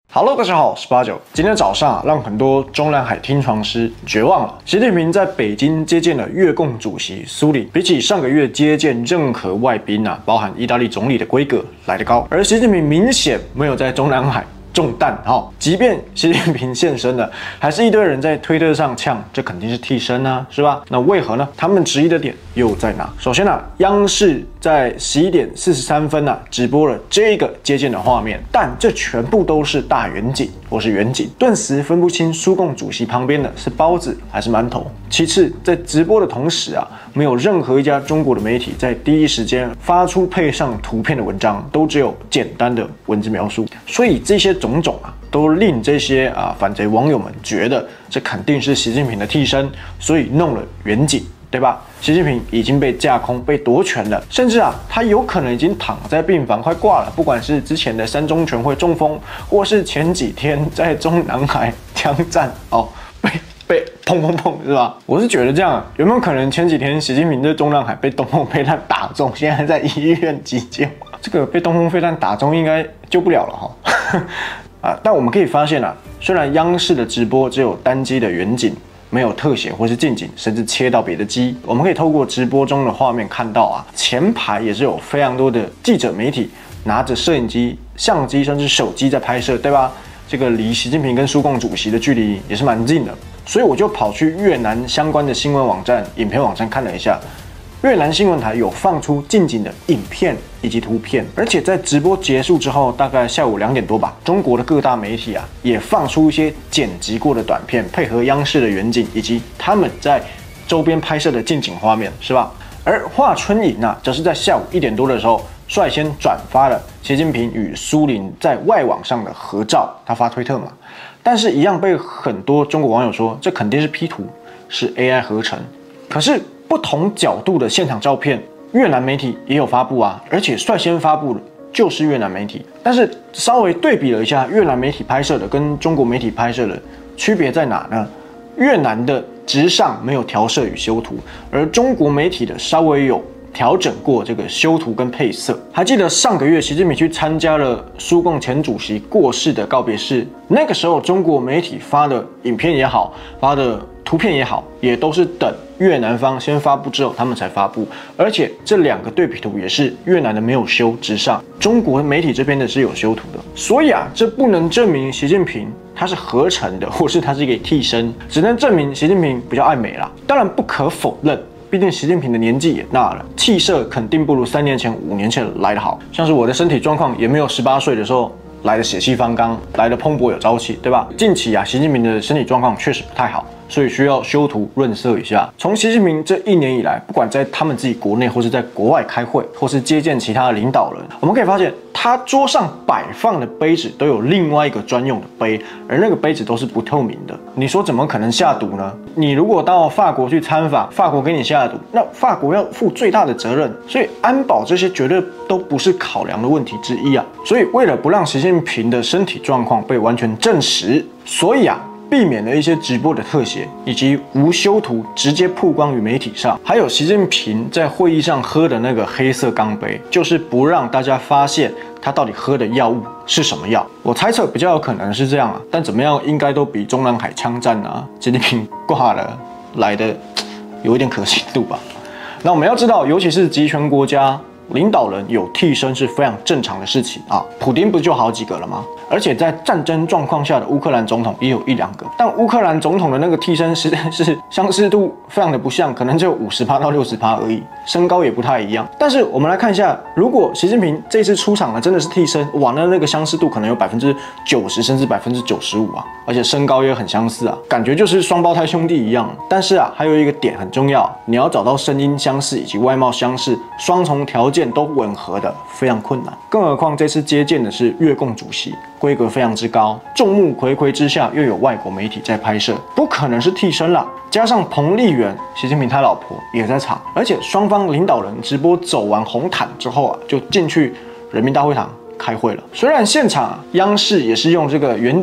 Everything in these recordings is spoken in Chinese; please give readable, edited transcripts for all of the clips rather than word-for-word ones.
Hello， 大家好，我是八九。今天早上让很多中南海听床师绝望了。习近平在北京接见了越共主席苏林，比起上个月接见任何外宾包含意大利总理的规格来得高。而习近平明显没有在中南海中弹即便习近平现身了，还是一堆人在推特上呛，这肯定是替身啊，是吧？那为何呢？他们质疑的点又在哪？首先央视在11点43分直播了这个接见的画面，但这全部都是大远景或是远景，顿时分不清苏共主席旁边的是包子还是馒头。其次，在直播的同时没有任何一家中国的媒体在第一时间发出配上图片的文章，都只有简单的文字描述。所以这些种种都令这些反贼网友们觉得这肯定是习近平的替身，所以弄了远景，对吧？习近平已经被架空、被夺权了，甚至他有可能已经躺在病房快挂了。不管是之前的3中全会中风，或是前几天在中南海枪战被砰砰砰，是吧？我是觉得这样，有没有可能前几天习近平在中南海被东风飞弹打中，现在在医院急救？这个被东风飞弹打中应该救不了了但我们可以发现虽然央视的直播只有单机的远景，没有特写或是近景，甚至切到别的机，我们可以透过直播中的画面看到前排也是有非常多的记者媒体拿着摄影机、相机甚至手机在拍摄，对吧？这个离习近平跟苏共主席的距离也是蛮近的，所以我就跑去越南相关的新闻网站、影片网站看了一下。越南新闻台有放出近景的影片以及图片，而且在直播结束之后，大概下午2点多吧，中国的各大媒体也放出一些剪辑过的短片，配合央视的远景以及他们在周边拍摄的近景画面，是吧？而华春莹则是在下午1点多的时候率先转发了习近平与苏林在外网上的合照，他发推特嘛，但是一样被很多中国网友说这肯定是 P 图，是 AI 合成。可是不同角度的现场照片，越南媒体也有发布而且率先发布的就是越南媒体。但是稍微对比了一下越南媒体拍摄的跟中国媒体拍摄的区别在哪呢？越南的直上没有调色与修图，而中国媒体的稍微有调整过这个修图跟配色。还记得上个月习近平去参加了苏共前主席过世的告别式，那个时候中国媒体发的影片也好，发的图片也好，也都是等越南方先发布之后他们才发布，而且这2个对比图也是越南的没有修直上，中国媒体这边的是有修图的。所以这不能证明习近平他是合成的，或是他是一个替身，只能证明习近平比较爱美啦。当然不可否认，毕竟习近平的年纪也大了，气色肯定不如3年前、5年前来得好。像是我的身体状况也没有18岁的时候来的血气方刚，来的蓬勃有朝气，对吧？近期习近平的身体状况确实不太好，所以需要修图润色一下。从习近平这1年以来，不管在他们自己国内或是在国外开会，或是接见其他的领导人，我们可以发现他桌上摆放的杯子都有另外一个专用的杯，而那个杯子都是不透明的。你说怎么可能下毒呢？你如果到法国去参访，法国给你下毒，那法国要负最大的责任，所以安保这些绝对都不是考量的问题之一所以为了不让习近平的身体状况被完全证实，所以避免了一些直播的特写，以及无修图直接曝光于媒体上。还有习近平在会议上喝的那个黑色钢杯，就是不让大家发现他到底喝的药物是什么药。我猜测比较有可能是这样但怎么样应该都比中南海枪战习近平挂了来的有一点可信度吧。那我们要知道，尤其是集权国家，领导人有替身是非常正常的事情普丁不就好几个了吗？而且在战争状况下的乌克兰总统也有1-2个，但乌克兰总统的那个替身实在是相似度非常的不像，可能只有50%到60%而已，身高也不太一样。但是我们来看一下，如果习近平这次出场真的是替身，哇，那个相似度可能有90%甚至95%而且身高也很相似感觉就是双胞胎兄弟一样。但是还有一个点很重要，你要找到声音相似以及外貌相似，双重条件都吻合的非常困难。更何况这次接见的是越共主席，规格非常之高，众目睽睽之下又有外国媒体在拍摄，不可能是替身啦。加上彭丽媛，习近平他老婆也在场，而且双方领导人直播走完红毯之后就进去人民大会堂开会了。虽然现场央视也是用这个远景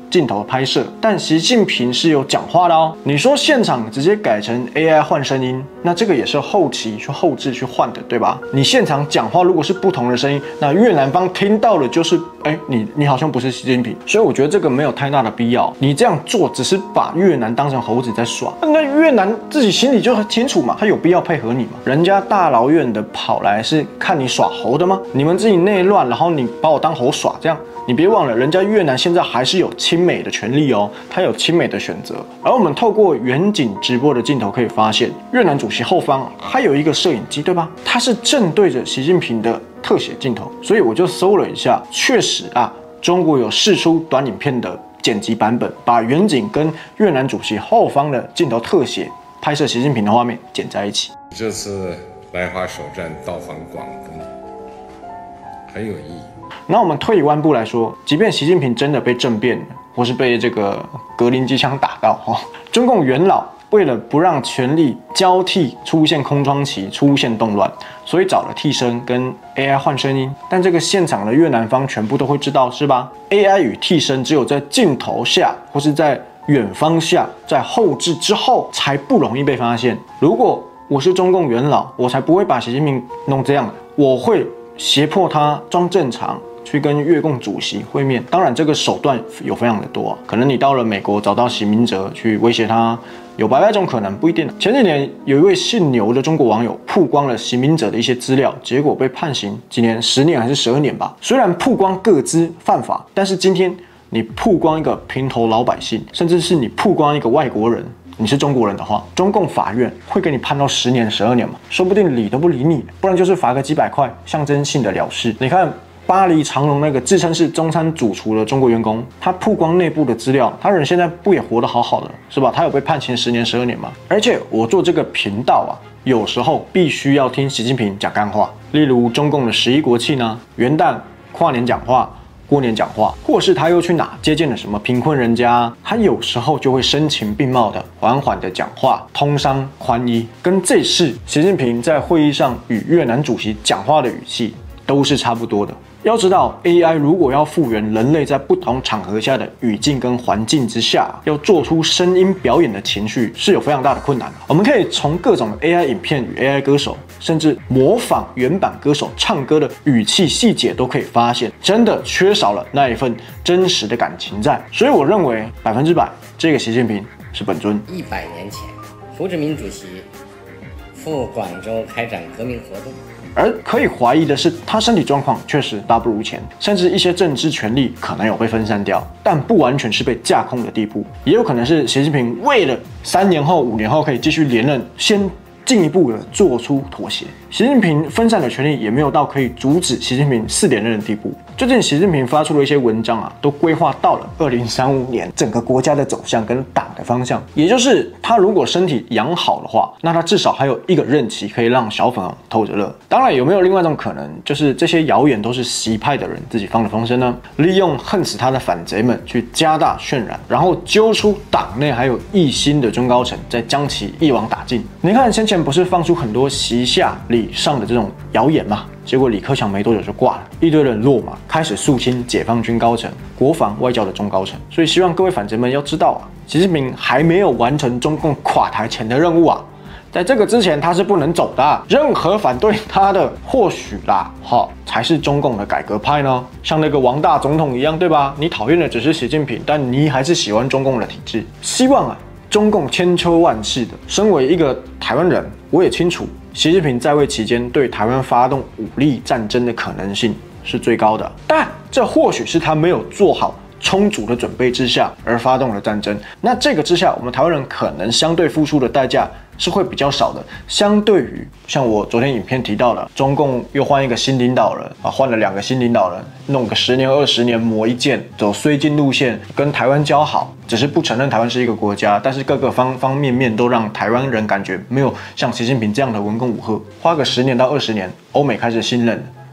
镜头拍摄，但习近平是有讲话的哦。你说现场直接改成 AI 换声音，那这个也是后期去后置去换的，对吧？你现场讲话如果是不同的声音，那越南方听到的就是，你好像不是习近平，所以我觉得这个没有太大的必要。你这样做只是把越南当成猴子在耍，那越南自己心里就很清楚嘛，他有必要配合你吗？人家大老远的跑来是看你耍猴的吗？你们自己内乱，然后你把我当猴耍这样。你别忘了，人家越南现在还是有亲美的权利哦，他有亲美的选择。而我们透过远景直播的镜头可以发现，越南主席后方还有一个摄影机，对吧？它是正对着习近平的特写镜头，所以我就搜了一下，确实啊，中国有释出短影片的剪辑版本，把远景跟越南主席后方的镜头特写拍摄习近平的画面剪在一起。 这次来华首站到访广东，很有意义。 那我们退一万步来说，即便习近平真的被政变了，或是被这个格林机枪打到，中共元老为了不让权力交替出现空窗期、出现动乱，所以找了替身跟 AI 换声音。但这个现场的越南方全部都会知道，是吧 ？AI 与替身只有在镜头下或是在远方下，在后置之后才不容易被发现。如果我是中共元老，我才不会把习近平弄这样，我会胁迫他装正常。去跟越共主席会面，当然这个手段有非常的多啊，可能你到了美国找到习明哲去威胁他，有百种可能，不一定。前几年有一位姓牛的中国网友曝光了习明哲的一些资料，结果被判刑几年，10年还是12年吧。虽然曝光个资犯法，但是今天你曝光一个平头老百姓，甚至是你曝光一个外国人，你是中国人的话，中共法院会给你判到10年、12年吗？说不定理都不理你，不然就是罚个几百块，象征性的了事。你看。巴黎长荣那个自称是中餐主厨的中国员工，他曝光内部的资料，他人现在不也活得好好的，是吧？他有被判刑10年、12年吗？而且我做这个频道啊，有时候必须要听习近平讲干话，例如中共的11国庆呢、元旦、跨年讲话、过年讲话，或是他又去哪接见了什么贫困人家，他有时候就会声情并茂的、缓缓的讲话，通商宽衣，跟这次习近平在会议上与越南主席讲话的语气都是差不多的。要知道 ，AI 如果要复原人类在不同场合下的语境跟环境之下，要做出声音表演的情绪，是有非常大的困难的。我们可以从各种 AI 影片与 AI 歌手，甚至模仿原版歌手唱歌的语气细节，都可以发现，真的缺少了那一份真实的感情在。所以我认为100%，这个习近平是本尊。 100年前，胡志明主席赴广州开展革命活动。 而可以怀疑的是，他身体状况确实大不如前，甚至一些政治权力可能有被分散掉，但不完全是被架空的地步，也有可能是习近平为了3年后、5年后可以继续连任，先进一步的做出妥协。习近平分散的权力也没有到可以阻止习近平4连任的地步。最近习近平发出了一些文章啊，都规划到了2035年整个国家的走向跟党的方向，也就是他如果身体养好的话，那他至少还有1个任期可以让小粉红偷着乐。当然，有没有另外一种可能，就是这些谣言都是习派的人自己放的风声呢？利用恨死他的反贼们去加大渲染，然后揪出党内还有异心的中高层，再将其一网打尽。你看先前不是放出很多习下礼上的这种谣言嘛？结果李克强没多久就挂了，一堆人落马，开始肃清解放军高层、国防外交的中高层。所以希望各位反贼们要知道啊，习近平还没有完成中共垮台前的任务啊，在这个之前他是不能走的。任何反对他的，或许啦，才是中共的改革派呢。像那个王大总统一样，对吧？你讨厌的只是习近平，但你还是喜欢中共的体制。希望啊，中共千秋万世的。身为一个台湾人，我也清楚。习近平在位期间对台湾发动武力战争的可能性是最高的，但这或许是他没有做好充足的准备之下而发动了战争。那这个之下，我们台湾人可能相对付出的代价是会比较少的。相对于像我昨天影片提到了，中共又换一个新领导人啊，换了2个新领导人，弄个10年、20年磨一剑，走绥靖路线，跟台湾交好。只是不承认台湾是一个国家，但是各个方方面面都让台湾人感觉没有像习近平这样的文攻武吓。花个10年到20年，欧美开始信任，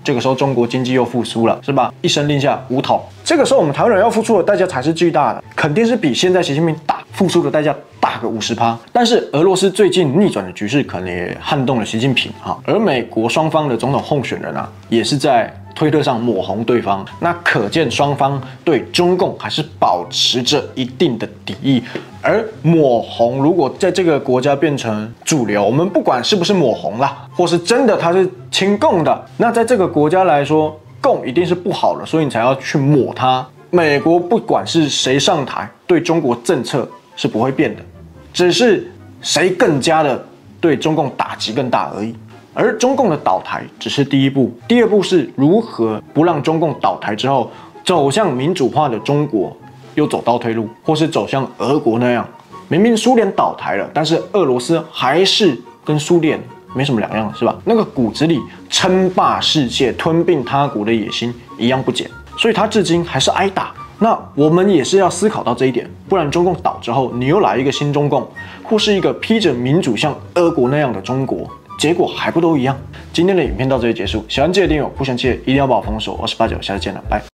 这个时候中国经济又复苏了，是吧？一声令下，武统。这个时候我们台湾人要付出的代价才是巨大的，肯定是比现在习近平付出的代价大个50%。但是俄罗斯最近逆转的局势可能也撼动了习近平哈，而美国双方的总统候选人啊，也是在推特上抹红对方，那可见双方对中共还是保持着一定的敌意。而抹红如果在这个国家变成主流，我们不管是不是抹红啦，或是真的他是亲共的，那在这个国家来说，共一定是不好的，所以你才要去抹它。美国不管是谁上台，对中国政策是不会变的，只是谁更加的对中共打击更大而已。而中共的倒台只是第一步，第二步是如何不让中共倒台之后走向民主化的中国又走倒退路，或是走向俄国那样，明明苏联倒台了，但是俄罗斯还是跟苏联没什么两样，是吧？那个骨子里称霸世界、吞并他国的野心一样不减，所以他至今还是挨打。那我们也是要思考到这一点，不然中共倒之后，你又来一个新中共，或是一个披着民主像俄国那样的中国，结果还不都一样？今天的影片到这里结束，喜欢记得订阅我，不喜欢记得一定要把我封锁。我是89，下次见了，拜。